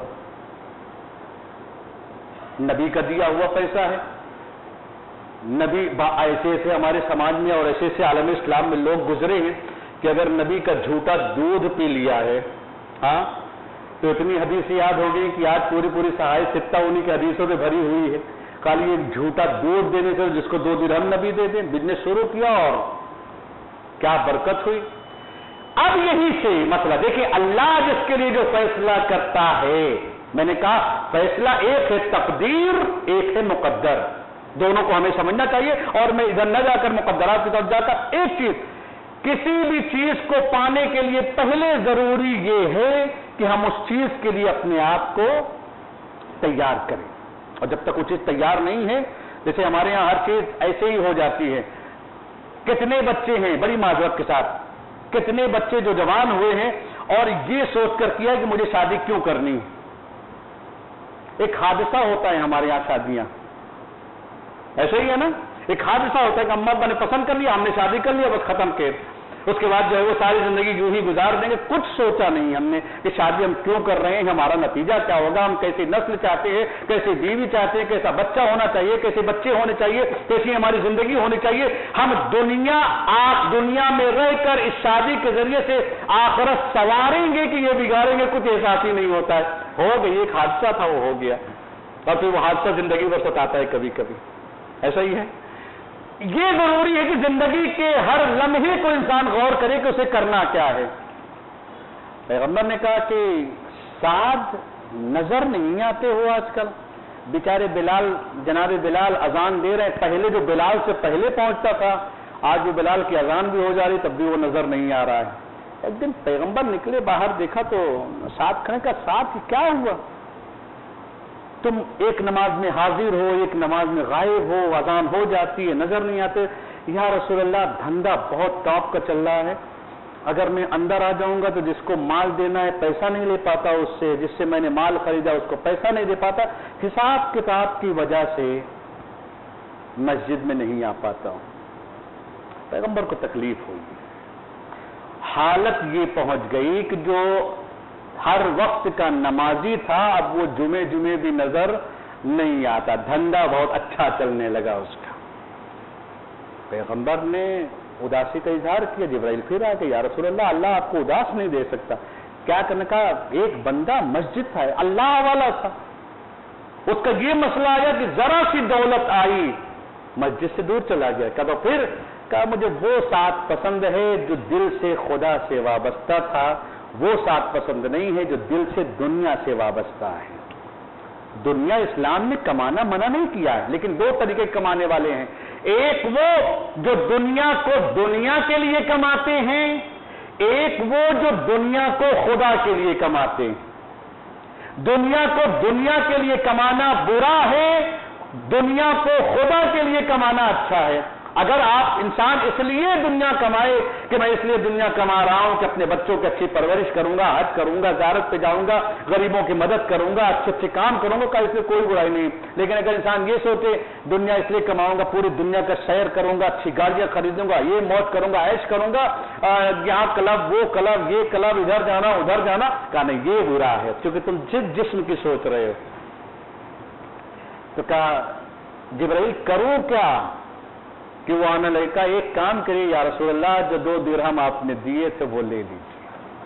نبی کا دیا ہوا پیسہ ہے، نبی ایسے ایسے ہمارے سماج میں اور ایسے ایسے عالم اسلام میں لوگ گزرے ہیں کہ اگر نبی کا جھوٹا دودھ پی لیا ہے ہاں تو اتنی حدیث یاد ہو گئی کہ آج پوری پوری صحائف ستہ انہی کی حدیثوں سے بھری ہوئی ہے۔ خالی ایک جھوٹا دودھ دینے سے جس کو دو درہم نبی دے دیں، بزنس شروع کیا اور کیا برکت ہوئی۔ اب یہی سے مسئلہ دیکھیں، اللہ جس کے لیے جو فیصلہ کرتا ہے میں نے کہا فیصلہ ایک ہے تقدیر، ایک ہے مقدر، دونوں کو ہمیں سمجھنا چاہیے. اور میں ادھر نہ جا کر مقدرات کی طرف جا کر ایک چیز، کسی بھی چیز کو پانے کے لیے پہلے ضروری یہ ہے کہ ہم اس چیز کے لیے اپنے آپ کو تیار کریں. اور جب تک وہ چیز تیار نہیں ہے، جیسے ہمارے یہاں ہر چیز ایسے ہی ہو جاتی ہے. کتنے بچے ہیں، بڑی معذرت کے ساتھ، کتنے بچے جو جوان ہوئے ہیں اور یہ سوچ کر کیا کہ مجھے شادی کیوں کرنی. ایک حادثہ ہوتا ہے ہمارے یہاں شادیاں، ایسے ہی ہے نا، ایک حادثہ ہوتا ہے کہ اما ابا نے پسند کر لیا، ہم نے شادی کر لیا، بس ختم کے. اس کے بعد جو ہے وہ ساری زندگی یوں ہی گزار دیں گے. کچھ سوچا نہیں ہم نے کہ شادی ہم کیوں کر رہے ہیں، ہمارا نتیجہ کیا ہوگا، ہم کیسی نسل چاہتے ہیں، کیسی بیوی چاہتے ہیں، کیسا بچہ ہونا چاہیے، کیسے بچے ہونے چاہیے، کیسی ہماری زندگی ہونی چاہیے. ہم دنیا آخ دنیا میں رہ کر اس شادی کے ذریعے سے آخرت سنواریں گے کہ یہ بگاڑیں گے، کچھ احساس ہی نہیں ہوتا ہے. ہو گئی، ایک حادثہ تھا وہ ہو گیا، اور پھر وہ حادثہ زندگی بھر ستاتا ہے کبھی کبھی. ایسا ہی ہے. یہ ضروری ہے کہ زندگی کے ہر لمحے کو انسان غور کرے کہ اسے کرنا کیا ہے. پیغمبر نے کہا کہ سعد نظر نہیں آتے ہو آج کل. بیچارے بلال، جناب بلال اذان دے رہے ہیں، پہلے جو بلال سے پہلے پہنچتا تھا، آج وہ بلال کی اذان بھی ہو جا رہی تب بھی وہ نظر نہیں آ رہا ہے. ایک دن پیغمبر نکلے باہر، دیکھا تو ساتھ کھڑے کا ساتھ کیا ہوا، تم ایک نماز میں حاضر ہو، ایک نماز میں غائب ہو، اذان ہو جاتی ہے، نظر نہیں آتے. یا رسول اللہ دھندا بہت ٹاپ کا چل رہا ہے، اگر میں اندر آ جاؤں گا تو جس کو مال دینا ہے پیسہ نہیں لے پاتا اس سے، جس سے میں نے مال خریدا اس کو پیسہ نہیں دے پاتا، حساب کتاب کی وجہ سے مسجد میں نہیں آ پاتا ہوں. پیغمبر کو تکلیف ہوئی، حالت یہ پہنچ گئی کہ جو ہر وقت کا نمازی تھا اب وہ جمعے جمعے بھی نظر نہیں آتا. دھندا بہت اچھا چلنے لگا اس کا. پیغمبر نے اداسی کا اظہار کیا. جبرائیل پھر آ کہ یا رسول اللہ اللہ آپ کو اداس نہیں دے سکتا. کیا کرنے کا، ایک بندہ مسجد تھا، اللہ والا تھا، اس کا یہ مسئلہ آیا کہ ذرا سی دولت آئی مسجد سے دور چلا گیا. کہا تو پھر کہا مجھے وہ ساتھ پسند ہے جو دل سے خدا سے وابستہ تھا، وہ ساتھ پسند نہیں ہے جو دل سے دنیا سے وابستہ ہے. دنیا اسلام نے کمانا منع نہیں کیا ہے، لیکن دو طریقے کمانے والے ہیں. ایک وہ جو دنیا کو دنیا کے لیے کماتے ہیں، ایک وہ جو دنیا کو خدا کے لیے کماتے ہیں. دنیا کو دنیا کے لیے کمانا برا ہے، دنیا کو خدا کے لیے کمانا اچھا ہے. اگر آپ انسان اس لیے دنیا کمائے کہ میں اس لیے دنیا کما رہا ہوں کہ اپنے بچوں کی اچھی پرورش کروں گا، حج کروں گا، زیارت پہ جاؤں گا، غریبوں کی مدد کروں گا، اچھے اچھے کام کروں گا، اس میں کوئی برائی نہیں. لیکن اگر انسان یہ سوچے دنیا اس لیے کماؤں گا، پوری دنیا کا سیر کروں گا، اچھی گاڑیاں خریدوں گا، یہ موت کروں گا، عیش کروں گا، یہاں کلب وہ کلب یہ کلب، ادھر جانا ادھر جانا، کہا نہیں یہ برا ہے کیونکہ تم جس جسم کی سوچ رہے ہو. تو کہا جبرائیل کروں کیا کہ وہ آنے لگے. کہا ایک کام کریے یا رسول اللہ، جو دو درہم آپ نے دیے تھے وہ لے لیجیے.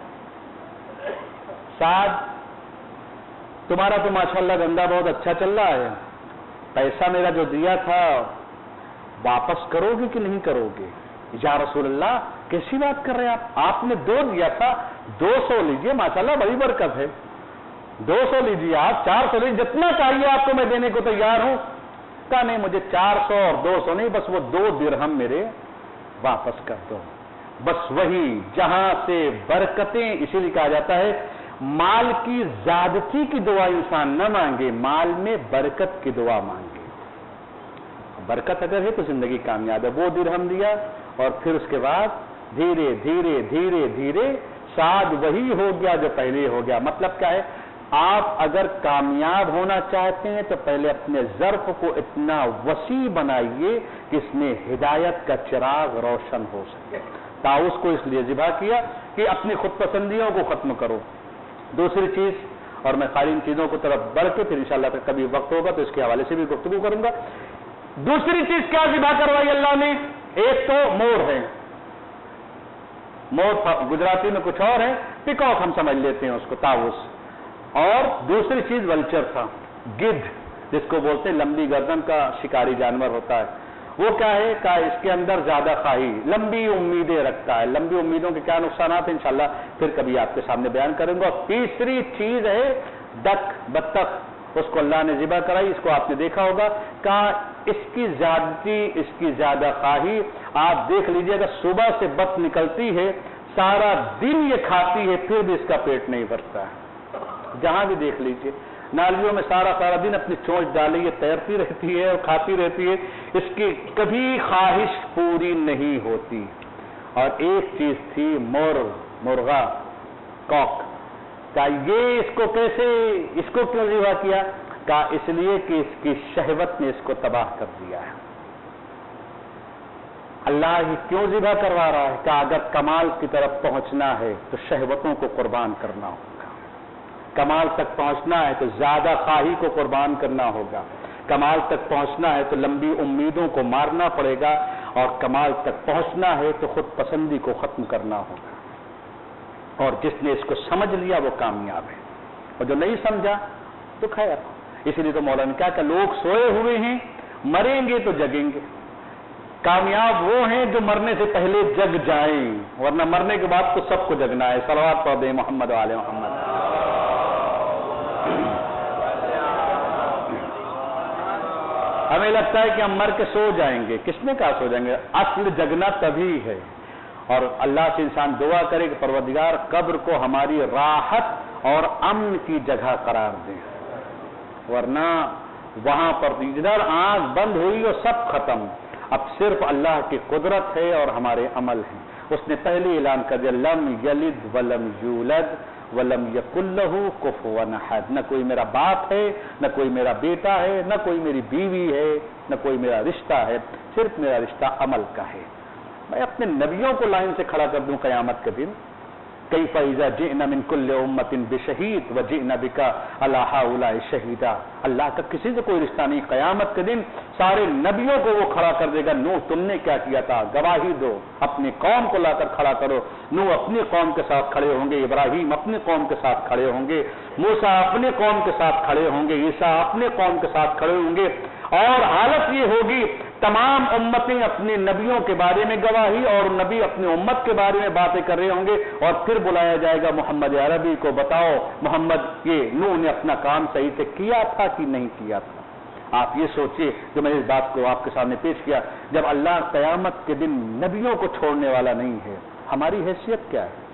سعد تمہارا تو ماشاءاللہ دھندا بہت اچھا چل رہا ہے، پیسہ میرا جو دیا تھا واپس کرو گے کہ نہیں کرو گے؟ یا رسول اللہ کیسی بات کر رہے ہیں آپ، آپ نے دو دیا تھا، دو سو لیجیے، ماشاءاللہ بڑی برکت ہے، دو سو لیجیے، آپ چار سو لیجیے، جتنا چاہیے آپ کو میں دینے کو تیار ہوں. کہا نہیں مجھے چار سو اور دو سو نہیں، بس وہ دو درہم میرے واپس کر دو. بس وہی جہاں سے برکتیں، اسی لیے کہا جاتا ہے مال کی زیادتی کی دعا انسان نہ مانگے، مال میں برکت کی دعا مانگے. برکت اگر ہے تو زندگی کامیاب ہے. وہ درہم دیا اور پھر اس کے بعد دھیرے دھیرے دھیرے دھیرے سعد وہی ہو گیا جو پہلے ہو گیا. مطلب کیا ہے، آپ اگر کامیاب ہونا چاہتے ہیں تو پہلے اپنے ظرف کو اتنا وسیع بنائیے کہ اس میں ہدایت کا چراغ روشن ہو سکے. طاؤس کو اس لیے ذبح کیا کہ اپنی خود پسندیوں کو ختم کرو. دوسری چیز، اور میں خالی ان چیزوں کو طرف بڑھ کے پھر انشاءاللہ پھر کبھی وقت ہوگا تو اس کے حوالے سے بھی گفتگو کروں گا. دوسری چیز کیا ذبح کروائی اللہ نے؟ ایک تو مور ہے، مور گجراتی میں کچھ اور ہے، پیکاک ہم سمجھ لیتے ہیں اس کو، طاؤس. اور دوسری چیز ولچر تھا، گدھ جس کو بولتے ہیں، لمبی گردن کا شکاری جانور ہوتا ہے. وہ کیا ہے کہ اس کے اندر زیادہ خواہی، لمبی امیدیں رکھتا ہے. لمبی امیدوں کے کیا نقصانات ہیں انشاءاللہ پھر کبھی آپ کے سامنے بیان کروں گا. تیسری چیز ہے ڈک بطخ اس کو اللہ نے ذبح کرائی، اس کو آپ نے دیکھا ہوگا، کہا اس کی زیادتی، اس کی زیادہ خواہی، آپ دیکھ لیجئے گا صبح سے بت نکلتی ہے، سارا دن یہ کھاتی ہے، پھر بھی اس کا پیٹ نہیں بھرتا ہے۔ جہاں بھی دیکھ لیجئے نالیوں میں سارا سارا دن اپنی چونچ ڈالی یہ تیرتی رہتی ہے اور کھاتی رہتی ہے، اس کی کبھی خواہش پوری نہیں ہوتی۔ اور ایک چیز تھی مرغ، مرغا، کاک، کہا یہ اس کو کیسے، اس کو کیوں ذبح کیا؟ کہا اس لیے کہ اس کی شہوت نے اس کو تباہ کر دیا ہے۔ اللہ ہی کیوں ذبح کروا رہا ہے؟ کہا اگر کمال کی طرف پہنچنا ہے تو شہوتوں کو قربان کرنا ہوگا، کمال تک پہنچنا ہے تو زیادہ خواہی کو قربان کرنا ہوگا، کمال تک پہنچنا ہے تو لمبی امیدوں کو مارنا پڑے گا، اور کمال تک پہنچنا ہے تو خود پسندی کو ختم کرنا ہوگا۔ اور جس نے اس کو سمجھ لیا وہ کامیاب ہے، اور جو نہیں سمجھا تو خیر۔ اسی لیے تو مولانا نے کہا کہ لوگ سوئے ہوئے ہیں، مریں گے تو جگیں گے۔ کامیاب وہ ہیں جو مرنے سے پہلے جگ جائیں، ورنہ مرنے کے بعد تو سب کو جگنا ہے۔ صلوات پڑھ دیں محمد وعلی محمد۔ ہمیں لگتا ہے کہ ہم مر کے سو جائیں گے، کس نے کہا سو جائیں گے؟ اصل جگنا تبھی ہے، اور اللہ سے انسان دعا کرے کہ پروردگار قبر کو ہماری راحت اور امن کی جگہ قرار دے، ورنہ وہاں پر ادھر آنکھ بند ہوئی اور سب ختم۔ اب صرف اللہ کی قدرت ہے اور ہمارے عمل ہیں۔ اس نے پہلے اعلان کر دیا لم یلد ولم یولد ولم یکن لہ کفوا احد، نہ کوئی میرا باپ ہے، نہ کوئی میرا بیٹا ہے، نہ کوئی میری بیوی ہے، نہ کوئی میرا رشتہ ہے، صرف میرا رشتہ عمل کا ہے۔ میں اپنے نبیوں کو لائن سے کھڑا کر دوں قیامت کے دن، کیف اذا جئنا من کل امۃ بشہید وجئنا بک علی ہؤلاء شہیدا۔ اللہ کا کسی سے کوئی رشتہ نہیں، قیامت کے دن سارے نبیوں کو وہ کھڑا کر دے گا، نوح تم نے کیا کیا تھا، گواہی دو، اپنی قوم کو لا کر کھڑا کرو۔ نوح اپنی قوم کے ساتھ کھڑے ہوں گے، ابراہیم اپنی قوم کے ساتھ کھڑے ہوں گے، موسیٰ اپنی قوم کے ساتھ کھڑے ہوں گے، عیسیٰ اپنے قوم کے ساتھ کھڑے ہوں گے، اور حالت یہ ہوگی تمام امتیں اپنے نبیوں کے بارے میں گواہی اور نبی اپنی امت کے بارے میں باتیں کر رہے ہوں گے، اور پھر بلایا جائے گا محمد عربی کو، بتاؤ محمد یہ نوح نے اپنا کام صحیح سے کیا تھا کہ نہیں کیا تھا؟ آپ یہ سوچئے کہ میں اس بات کو آپ کے سامنے پیش کیا، جب اللہ قیامت کے دن نبیوں کو چھوڑنے والا نہیں ہے، ہماری حیثیت کیا ہے؟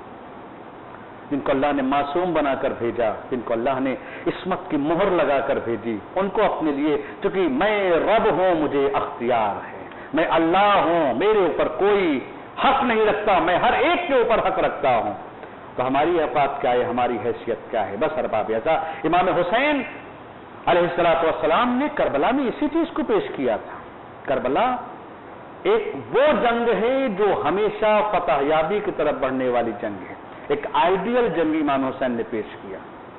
جن کو اللہ نے معصوم بنا کر بھیجا، جن کو اللہ نے عصمت کی مہر لگا کر بھیجی، ان کو اپنے لیے، چونکہ میں رب ہوں مجھے اختیار ہے، میں اللہ ہوں میرے اوپر کوئی حق نہیں رکھتا، میں ہر ایک کے اوپر حق رکھتا ہوں، تو ہماری اوقات کیا ہے، ہماری حیثیت کیا ہے؟ بس ارباب ایسا امام حسین علیہ الصلوۃ والسلام نے کربلا میں اسی چیز کو پیش کیا تھا۔ کربلا ایک وہ جنگ ہے جو ہمیشہ فتح یابی کی طرف بڑھنے والی جنگ ہے، ایک آئیڈیل جنگ امام حسین نے پیش کیا،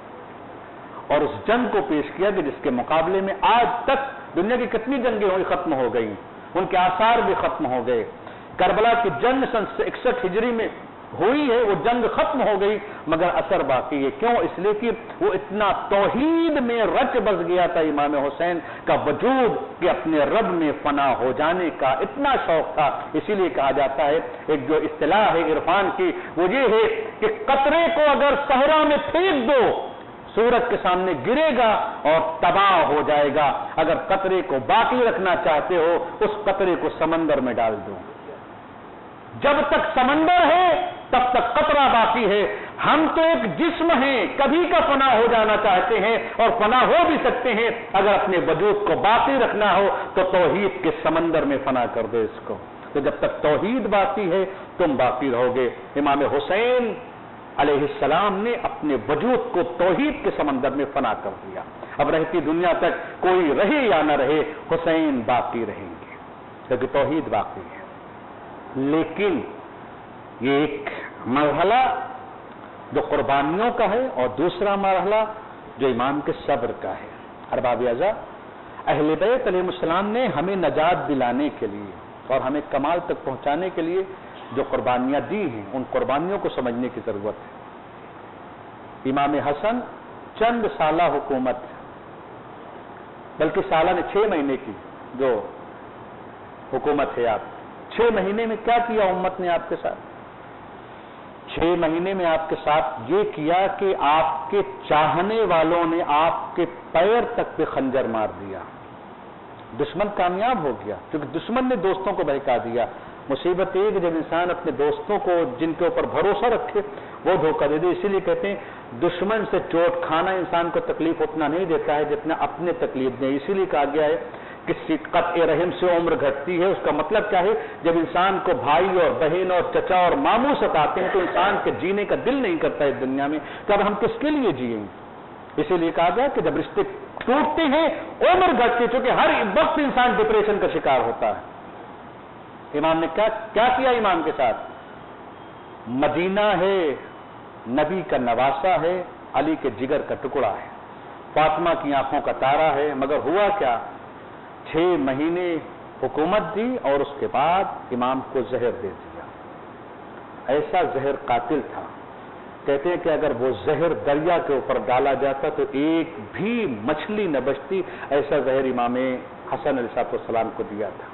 اور اس جنگ کو پیش کیا کہ جس کے مقابلے میں آج تک دنیا کی کتنی جنگیں ہوئی ختم ہو گئی، ان کے آثار بھی ختم ہو گئے۔ کربلا کی جنگ سن اکسٹھ ہجری میں ہوئی ہے، وہ جنگ ختم ہو گئی مگر اثر باقی ہے۔ کیوں؟ اس لیے کہ وہ اتنا توحید میں رچ بس گیا تھا امام حسین کا وجود کہ اپنے رب میں فنا ہو جانے کا اتنا شوق تھا۔ اسی لیے کہا جاتا ہے، ایک جو اصطلاح ہے عرفان کی وہ یہ ہے کہ قطرے کو اگر صحرا میں پھینک دو سورج کے سامنے گرے گا اور تباہ ہو جائے گا، اگر قطرے کو باقی رکھنا چاہتے ہو اس قطرے کو سمندر میں ڈال دو، جب تک سمندر ہے تب تک قطرہ باقی ہے۔ ہم تو ایک جسم ہیں، کبھی کا فنا ہو جانا چاہتے ہیں اور فنا ہو بھی سکتے ہیں، اگر اپنے وجود کو باقی رکھنا ہو تو توحید کے سمندر میں فنا کر دو اس کو، تو جب تک توحید باقی ہے تم باقی رہو گے۔ امام حسین علیہ السلام نے اپنے وجود کو توحید کے سمندر میں فنا کر دیا۔ اب رہتی دنیا تک کوئی رہے یا نہ رہے حسین باقی رہیں گے کیونکہ توحید باقی ہے۔ لیکن یہ ایک مرحلہ جو قربانیوں کا ہے اور دوسرا مرحلہ جو امام کے صبر کا ہے۔ ارباب اعزا، اہل بیت علیہ السلام نے ہمیں نجات دلانے کے لیے اور ہمیں کمال تک پہنچانے کے لیے جو قربانیاں دی ہیں ان قربانیوں کو سمجھنے کی ضرورت ہے۔ امام حسن چند سالہ حکومت، بلکہ سالہ نے چھ مہینے کی جو حکومت ہے، آپ چھ مہینے میں کیا کیا امت نے آپ کے ساتھ؟ چھ مہینے میں آپ کے ساتھ یہ کیا کہ آپ کے چاہنے والوں نے آپ کے پیر تک پہ خنجر مار دیا. دشمن کامیاب ہو گیا کیونکہ دشمن نے دوستوں کو بہکا دیا. مصیبت یہ کہ جب انسان اپنے دوستوں کو جن کے اوپر بھروسہ رکھے وہ دھوکہ دے دے. اسی لیے کہتے ہیں دشمن سے چوٹ کھانا انسان کو تکلیف اتنا نہیں دیتا ہے جتنا اپنے تکلیف دے. اسی لیے کہا گیا ہے کہ قطع رحم سے عمر گھٹتی ہے. اس کا مطلب کیا ہے؟ جب انسان کو بھائی اور بہن اور چچا اور ماموں ستاتے ہیں تو انسان کے جینے کا دل نہیں کرتا اس دنیا میں کہ اب ہم کس کے لیے جیئیں. اسی لیے کہا گیا کہ جب رشتے ٹوٹتے ہیں عمر گھٹتی ہے، چونکہ ہر وقت انسان ڈپریشن کا شکار ہوتا ہے. امام نے کیا کیا کیا امام کے ساتھ؟ مدینہ ہے، نبی کا نواسا ہے، علی کے جگر کا ٹکڑا ہے، فاطمہ کی آنکھوں کا تارا ہے. مگر ہوا کیا؟ چھ مہینے حکومت دی اور اس کے بعد امام کو زہر دے دیا. ایسا زہر قاتل تھا، کہتے ہیں کہ اگر وہ زہر دریا کے اوپر ڈالا جاتا تو ایک بھی مچھلی نہ بچتی. ایسا زہر امام حسن علیہ السلام کو دیا تھا.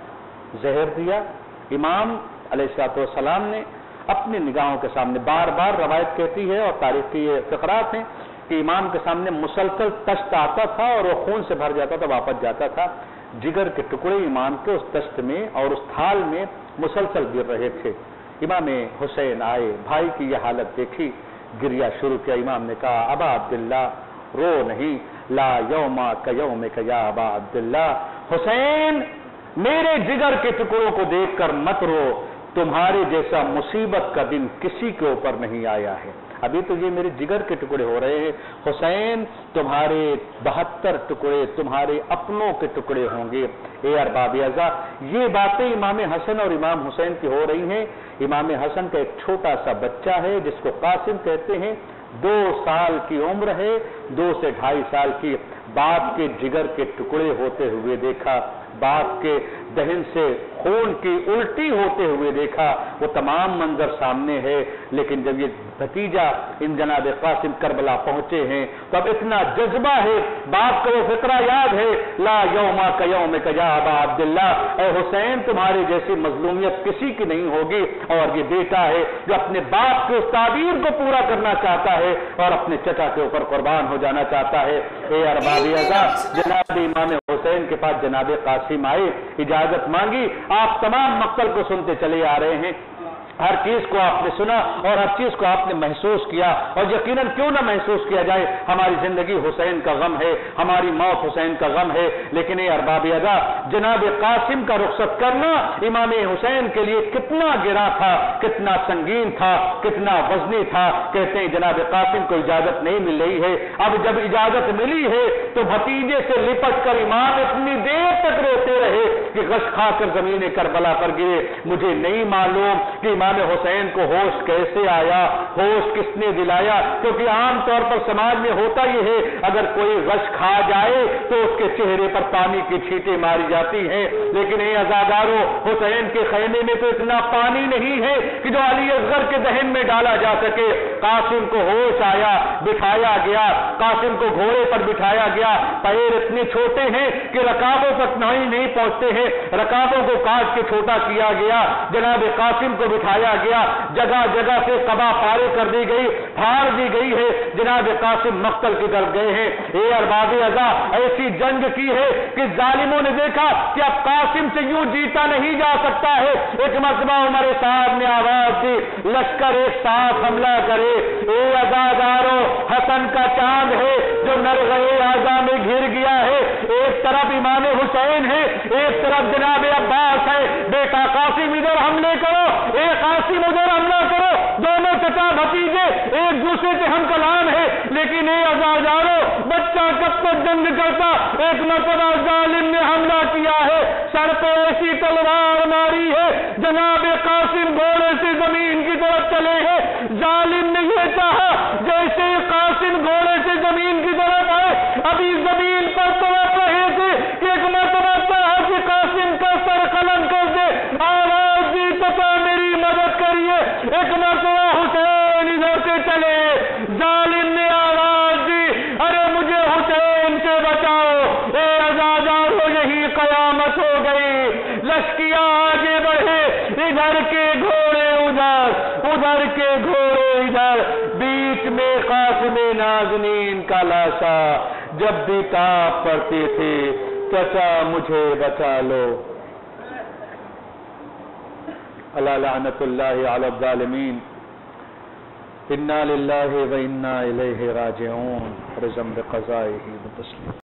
زہر دیا. امام علیہ السلام نے اپنی نگاہوں کے سامنے، بار بار روایت کہتی ہے اور تاریخ کی یہ فقرات ہیں کہ امام کے سامنے مسلسل تشت آتا تھا اور وہ خون سے بھر جاتا تھا، واپس جاتا تھا. جگر کے ٹکڑے امام کے اس تشت میں اور اس تھال میں مسلسل گر رہے تھے. امام حسین آئے، بھائی کی یہ حالت دیکھی، گریا شروع کیا. امام نے کہا ابا عبداللہ رو نہیں، لا یوما کیومک یا ابا عبداللہ. حسین میرے جگر کے ٹکڑوں کو دیکھ کر مت رو، تمہارے جیسا مصیبت کا دن کسی کے اوپر نہیں آیا ہے. ابھی تو یہ میرے جگر کے ٹکڑے ہو رہے ہیں. حسین تمہارے بہتر ٹکڑے تمہارے اپنوں کے ٹکڑے ہوں گے. اے ارباب اعضاء، یہ باتیں امام حسن اور امام حسین کی ہو رہی ہیں. امام حسن کا ایک چھوٹا سا بچہ ہے جس کو قاسم کہتے ہیں، دو سال کی عمر ہے، دو سے ڈھائی سال کی. باپ کے جگر کے ٹکڑے ہوتے ہوئے دیکھا، باپ کے دہن سے خون کی الٹی ہوتے ہوئے دیکھا. وہ تمام منظر سامنے ہے. لیکن جب یہ بھتیجا ان جناب قاسم کربلا پہنچے ہیں تو اب اتنا جذبہ ہے، باپ کا وہ فقرہ یاد ہے، لا یوما کیومک یا ابا عبداللہ. اے حسین تمہارے جیسی مظلومیت کسی کی نہیں ہوگی. اور یہ بیٹا ہے جو اپنے باپ کے اس تعبیر کو پورا کرنا چاہتا ہے اور اپنے چچا کے اوپر قربان ہو جانا چاہتا ہے. اے ارباب اعضاء، جناب امام حسین کے پاس جناب قاسم آئے، اجازت مانگی. آپ تمام مقتل کو سنتے چلے آ رہے ہیں، ہر چیز کو آپ نے سنا اور ہر چیز کو آپ نے محسوس کیا. اور یقیناً کیوں نہ محسوس کیا جائے، ہماری زندگی حسین کا غم ہے، ہماری موت حسین کا غم ہے. لیکن اے ارباب اعضاء، جناب قاسم کا رخصت کرنا امام حسین کے لیے کتنا گرا تھا، کتنا سنگین تھا، کتنا وزنی تھا. کہتے ہیں جناب قاسم کو اجازت نہیں مل رہی ہے. اب جب اجازت ملی ہے تو بھتیجے سے لپٹ کر امام اتنی دیر تک روتے رہے کہ غش کھا کر زمین کربلا پر گرے. مجھے نہیں معلوم کہ امام حسین کو ہوش کیسے آیا، ہوش کس نے دلایا، کیونکہ عام طور پر سماج میں ہوتا یہ ہے اگر کوئی غش کھا جائے تو اس کے چہرے پر پانی کی چھینٹیں ماری جاتی ہیں. لیکن اے عزادارو، حسین کے خیمے میں تو اتنا پانی نہیں ہے کہ جو علی اصغر کے دہن میں ڈالا جا سکے. قاسم کو ہوش آیا، بٹھایا گیا، قاسم کو گھوڑے پر بٹھایا گیا. پیر اتنے چھوٹے ہیں کہ رکابوں تک نہیں نہیں پہنچتے ہیں، رکابوں کو کاٹ کے چھوٹا کیا گیا. جناب قاسم کو بٹھایا گیا، جگہ جگہ سے قبا پارے کر دی گئی، پھاڑ دی گئی ہے. جناب قاسم مقتل کی طرف گئے ہیں. اے ارباب اعضاء، ایسی جنگ کی ہے کہ ظالموں نے دیکھا کہ اب قاسم سے یوں جیتا نہیں جا سکتا ہے. ایک مرتبہ عمر صاحب نے آواز دی، لشکر ایک ساتھ حملہ کرے. اے عزادارو، حسن کا چاند ہے جو نرغے اعضاء میں گھر گیا ہے. ایک طرف امام حسین ہے، ایک طرف جناب عباس ہے. بیٹا قاسم ادھر حملے کرو، اے قاسم ادھر حملہ کرو. دونوں چچا بھتیجے ایک دوسرے سے ہم کلام ہے. لیکن اے عزادارو، بچہ کب تک جنگ کرتا؟ ایک مرتبہ ظالم نے حملہ کیا ہے، سر پہ ایسی تلوار ماری ہے، جناب قاسم گھوڑے سے زمین کی طرف چلے ہیں. ظالم نے یہ چاہا جیسے قاسم گھوڑے سے زمین کی طرف آئے، ابھی زمین پر تڑپ رہے تھے کہ ایک مرتبہ چاہا کہ قاسم کا سر قلم کر دے. آواز دی، پتا میری مدد کریے. ایک مرتبہ حسین ادھر سے چلے. ظالم نے آواز دی، ارے مجھے حسین سے بچاؤ. اے عزادارو، یہی قیامت ہو گئی. لشکریہ آگے بڑھے، ادھر کے گھوڑے ادھر انور کے گھوڑے ادھر، بیچ میں قاسم نازنین کا لاشا، جب بھی تاپ پڑتی تھی چچا مجھے بچا لو۔ الا لعنت اللہ علی الظالمین، انا للہ و انا الیہ راجعون، رضا بقضائہ و تسلیم۔